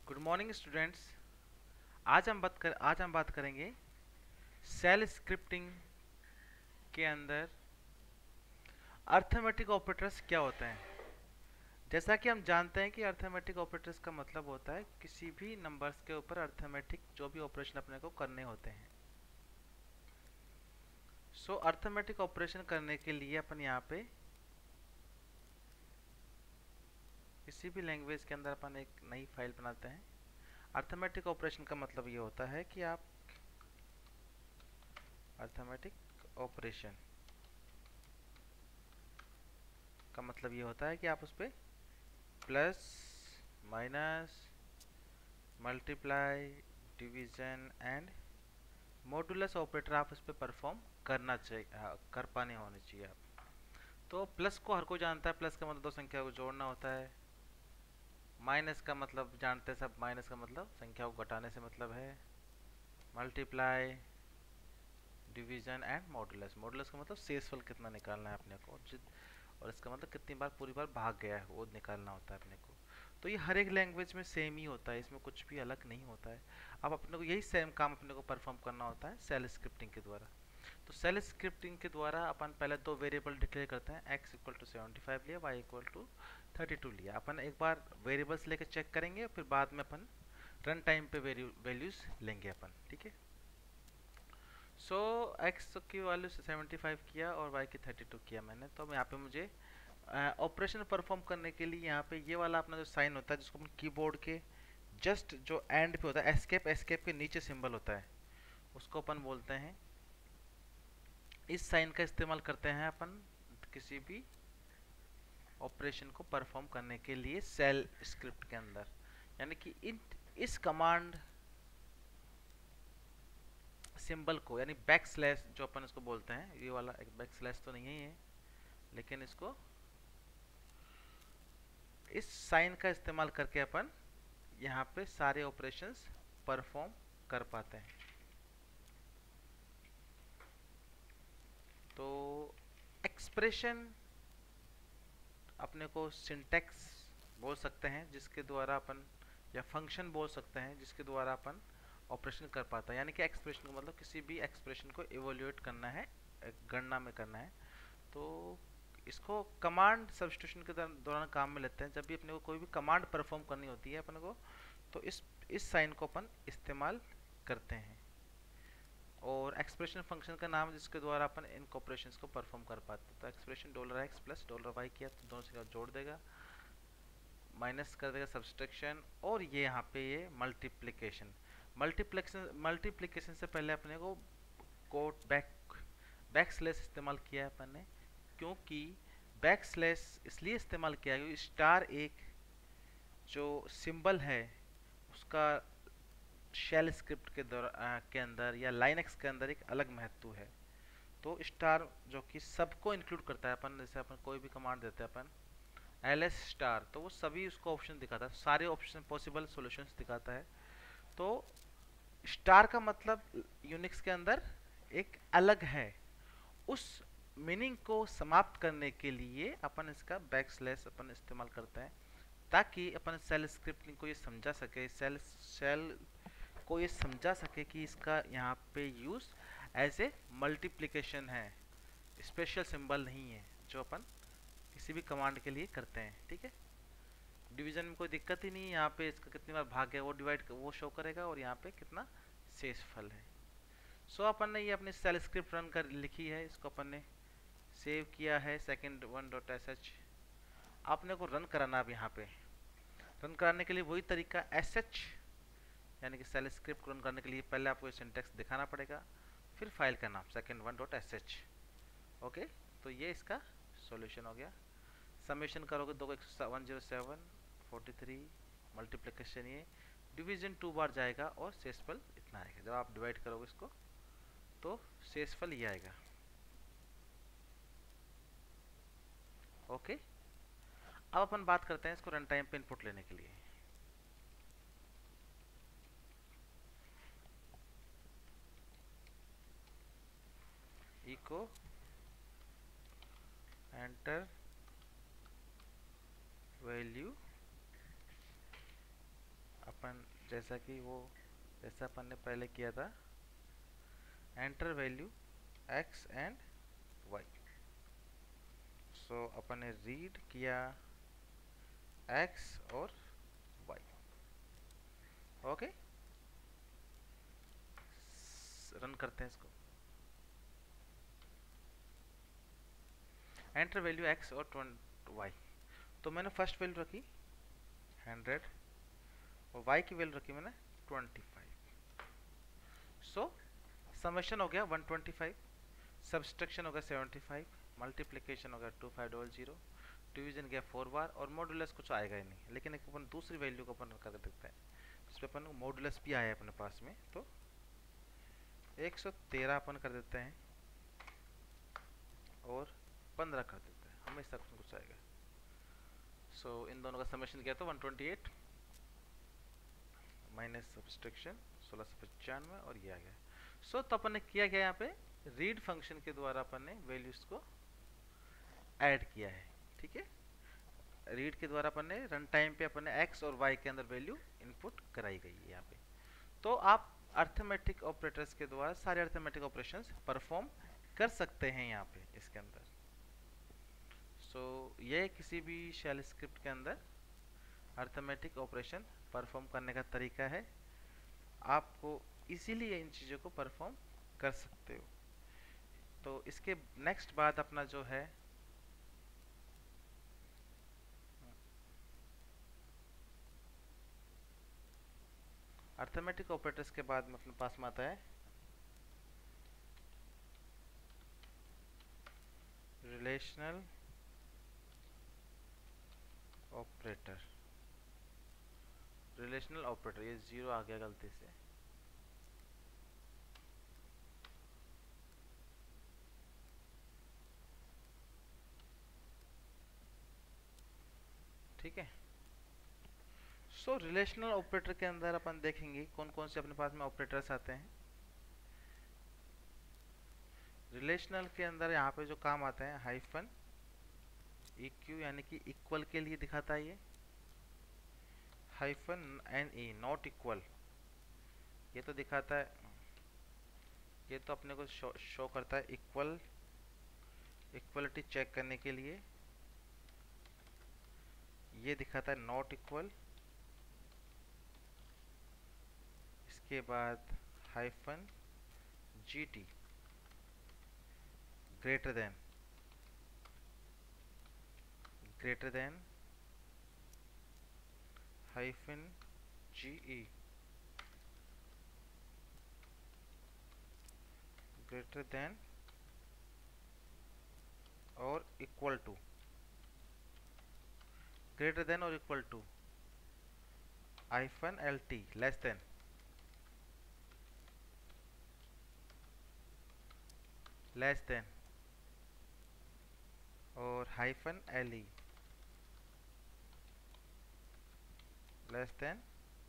Good morning students. आज हम बात करेंगे सेल स्क्रिप्टिंग के अंदर अर्थमेटिक ऑपरेटर्स क्या होते हैं। जैसा कि हम जानते हैं कि अर्थमेटिक ऑपरेटर्स का मतलब होता है किसी भी नंबर्स के ऊपर अर्थमेटिक जो भी ऑपरेशन अपने को करने होते हैं। अर्थमेटिक ऑपरेशन करने के लिए अपन यहाँ पे किसी भी लैंग्वेज के अंदर अपन एक नई फाइल बनाते हैं। अर्थमेटिक ऑपरेशन का मतलब ये होता है कि आप अर्थमेटिक ऑपरेशन का मतलब ये होता है कि आप उस पर plus, minus, multiply, division and modulus operator आप उस पर परफॉर्म करना चाहिए, कर पाने होने चाहिए आप। तो प्लस को हर कोई जानता है, प्लस का मतलब दो संख्या को जोड़ना होता है। माइनस का मतलब जानते हैं सब, माइनस का मतलब संख्या को घटाने से मतलब है। Multiply, division and modulus, modulus का मतलब शेषफल कितना निकालना है अपने को, और इसका मतलब कितनी बार पूरी बार भाग गया है वो निकालना होता है अपने को। तो ये हर एक लैंग्वेज में सेम ही होता है, इसमें कुछ भी अलग नहीं होता है। अब अपने को यही सेम काम अपने को परफॉर्म करना होता है सेल स्क्रिप्टिंग के द्वारा। तो सेल स्क्रिप्टिंग के द्वारा अपन पहले दो वेरिएबल डिक्लेयर करते हैं, x इक्वल टू 75 लिया, y इक्वल टू 32 लिया। अपन एक बार वेरिएबल्स लेके चेक करेंगे, फिर बाद में अपन रन टाइम पे वैल्यूज लेंगे अपन, ठीक है। x की वैल्यू 75 किया और y की 32 किया मैंने। तो यहाँ पे मुझे ऑपरेशन परफॉर्म करने के लिए यहाँ पे ये वाला अपना जो साइन होता है, जिसको अपन कीबोर्ड के जस्ट जो एंड पे होता है, एस्केप, एस्केप के नीचे सिंबल होता है, उसको अपन बोलते हैं। इस साइन का इस्तेमाल करते हैं अपन किसी भी ऑपरेशन को परफॉर्म करने के लिए सेल स्क्रिप्ट के अंदर। यानी कि इस कमांड सिंबल को, यानी बैक स्लैश जो अपन इसको बोलते हैं, ये वाला एक बैक स्लैश तो नहीं है, लेकिन इसको इस साइन का इस्तेमाल करके अपन यहाँ पे सारे ऑपरेशंस परफॉर्म कर पाते हैं। तो एक्सप्रेशन अपने को सिंटैक्स बोल सकते हैं जिसके द्वारा अपन, या फंक्शन बोल सकते हैं जिसके द्वारा अपन ऑपरेशन कर पाता है। यानी कि एक्सप्रेशन का मतलब किसी भी एक्सप्रेशन को इवोल्यूएट करना है, गणना में करना है। तो इसको कमांड सब्स्टिट्यूशन के दौरान काम में लेते हैं। जब भी अपने को कोई भी कमांड परफॉर्म करनी होती है अपने को, तो इस साइन को अपन इस्तेमाल करते हैं। और एक्सप्रेशन फंक्शन का नाम जिसके द्वारा अपन इन ऑपरेशंस को परफॉर्म कर पाते हैं। तो एक्सप्रेशन $x प्लस $y किया तो दोनों से जोड़ देगा, माइनस कर देगा सब्सट्रैक्शन, और ये यहाँ पे ये मल्टीप्लिकेशन। मल्टीप्लिकेशन से पहले अपने को कोट बैक स्लैश इस्तेमाल किया है अपन ने, क्योंकि बैक स्लैश इसलिए इस्तेमाल किया है क्योंकि स्टार एक जो सिंबल है उसका शेल स्क्रिप्ट के अंदर या लाइनक्स के अंदर एक अलग महत्व है। तो स्टार जो कि सबको इंक्लूड करता है, अपन जैसे अपन कोई भी कमांड देते हैं अपन ls स्टार, तो वो सभी उसको ऑप्शन दिखाता है, सारे ऑप्शन पॉसिबल सॉल्यूशंस दिखाता है। तो स्टार का मतलब यूनिक्स के अंदर एक अलग है। उस मीनिंग को समाप्त करने के लिए अपन इसका बैक स्लैश अपन इस्तेमाल करते हैं, ताकि अपन सेल स्क्रिप्टिंग को ये समझा सके, सेल को ये समझा सके कि इसका यहाँ पे यूज एज ए मल्टीप्लिकेशन है, स्पेशल सिंबल नहीं है जो अपन किसी भी कमांड के लिए करते हैं, ठीक है। डिवीजन में कोई दिक्कत ही नहीं है, यहाँ पे इसका कितनी बार भाग गया वो डिवाइड वो शो करेगा, और यहाँ पे कितना शेषफल है। अपन ने ये अपनी सेल स्क्रिप्ट रन कर लिखी है, इसको अपन ने सेव किया है second1.sh। आपने को रन कराना, अब यहाँ पे रन कराने के लिए वही तरीका sh, यानी कि सेल स्क्रिप्ट रन करने के लिए पहले आपको सिंटैक्स दिखाना पड़ेगा, फिर फाइल का नाम second1.sh। ओके, तो ये इसका सॉल्यूशन हो गया। समेशन करोगे 2 107 43, मल्टीप्लिकेशन ये डिवीजन 2 बार जाएगा और शेषफल इतना आएगा। जब आप डिवाइड करोगे इसको तो शेषफल ये आएगा। ओके, अब अपन बात करते हैं इसको रन टाइम पे इनपुट लेने के लिए। इको एंटर वैल्यू अपन जैसा कि वो जैसा अपन ने पहले किया था, enter value x and y। So अपन ने रीड किया x और y। ओके, रन करते हैं इसको। एंटर वैल्यू x और y। तो मैंने फर्स्ट वैल्यू रखी 100 और y की वैल्यू रखी मैंने 25। सो समेशन हो गया 125, सब्सट्रैक्शन हो गया 75, मल्टीप्लिकेशन हो गया 2500, डिवीजन गया 4 बार और मॉडुलस कुछ आएगा ही नहीं। लेकिन एक अपन दूसरी वैल्यू को अपन कर देखते हैं जिसपे अपन मॉडुलस भी आया है अपने पास में। तो 113 अपन कर देते हैं और 15 कर देते हैं, हमेशा कुछ आएगा। सो इन दोनों का समेशन किया तो 128 माइनस सब्सट्रैक्शन 1695 और ये आ गया। सो तो अपन ने किया गया यहाँ पे रीड फंक्शन के द्वारा अपन ने वैल्यूज को ऐड किया है। ठीक है, रीड के द्वारा अपन ने रन टाइम पे अपन ने x और y के अंदर वैल्यू इनपुट कराई गई है यहाँ पे। तो आप अर्थमेटिक ऑपरेटर्स के द्वारा सारे अर्थमेटिक ऑपरेशंस परफॉर्म कर सकते हैं यहाँ पे इसके अंदर। सो ये किसी भी शेल स्क्रिप्ट के अंदर अर्थमेटिक ऑपरेशन परफॉर्म करने का तरीका है। आपको इसीलिए इन चीज़ों को परफॉर्म कर सकते हो। तो इसके नेक्स्ट बाद अपना जो है अर्थमेटिक ऑपरेटर्स के बाद में अपने पास में आता है रिलेशनल ऑपरेटर। रिलेशनल ऑपरेटर, ये 0 आ गया गलती से। ठीक है, सो रिलेशनल ऑपरेटर के अंदर अपन देखेंगे कौन कौन से अपने पास में ऑपरेटर्स आते हैं। रिलेशनल के अंदर यहाँ पे जो काम आते हैं हाइफन EQ यानी कि इक्वल के लिए दिखाता है ये, हाइफन NE नॉट इक्वल ये तो दिखाता है, ये तो अपने को शो करता है इक्वलिटी चेक करने के लिए। ये दिखाता है नॉट इक्वल, इसके बाद hyphen GT greater than hyphen GE greater than और इक्वल टू, ग्रेटर देन और equal to hyphen LT less than और hyphen LE less than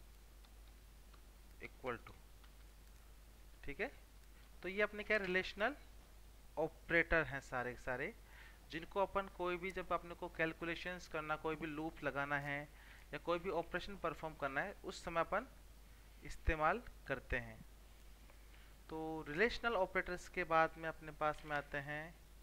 equal to. ठीक है, तो ये अपने क्या रिलेशनल ऑपरेटर हैं सारे के सारे, जिनको अपन कोई भी जब अपने को कैलकुलेशंस करना, कोई भी लूप लगाना है या कोई भी ऑपरेशन परफॉर्म करना है उस समय अपन इस्तेमाल करते हैं। तो रिलेशनल ऑपरेटर्स के बाद में अपने पास में आते हैं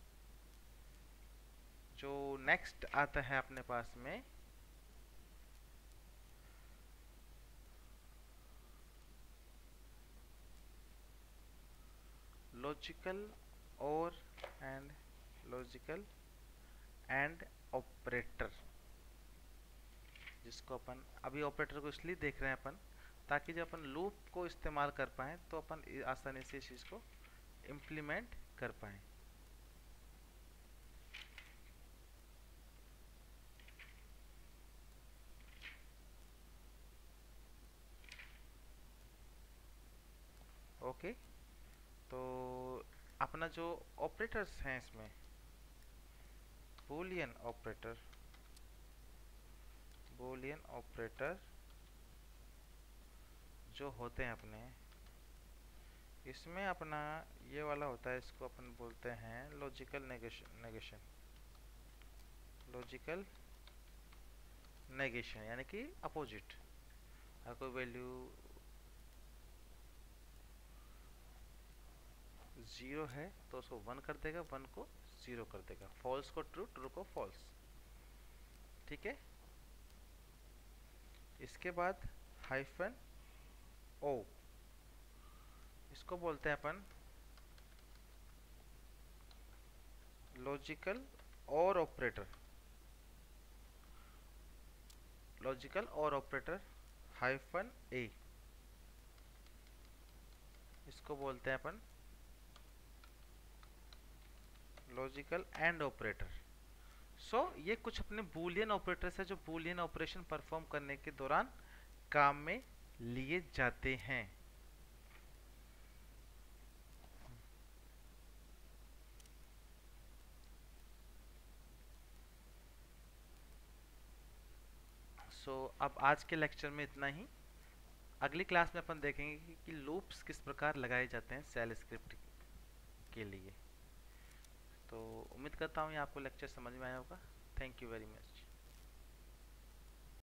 जो नेक्स्ट आता है अपने पास में लॉजिकल एंड ऑपरेटर, जिसको अपन अभी ऑपरेटर को इसलिए देख रहे हैं अपन ताकि जब अपन लूप को इस्तेमाल कर पाएँ तो अपन आसानी से इस चीज़ को इम्प्लीमेंट कर पाएँ। ओके, तो अपना जो ऑपरेटर्स हैं इसमें बूलियन ऑपरेटर जो होते हैं अपने, इसमें अपना ये वाला होता है, इसको अपन बोलते हैं लॉजिकल नेगेशन यानी कि अपोजिट। अगर कोई वैल्यू 0 है तो उसको 1 कर देगा, 1 को 0 कर देगा, फॉल्स को ट्रू, ट्रू को फॉल्स। ठीक है। इसके बाद हाइफन ओ, इसको बोलते हैं अपन लॉजिकल और ऑपरेटर। लॉजिकल और ऑपरेटर हाइफन ए, इसको बोलते हैं अपन लॉजिकल एंड ऑपरेटर। सो ये कुछ अपने बूलियन ऑपरेटर्स है जो बूलियन ऑपरेशन परफॉर्म करने के दौरान काम में लिए जाते हैं। अब आज के लेक्चर में इतना ही। अगली क्लास में अपन देखेंगे कि लूप्स किस प्रकार लगाए जाते हैं सेल स्क्रिप्ट के लिए। तो उम्मीद करता हूँ ये आपको लेक्चर समझ में आया होगा। Thank you very much.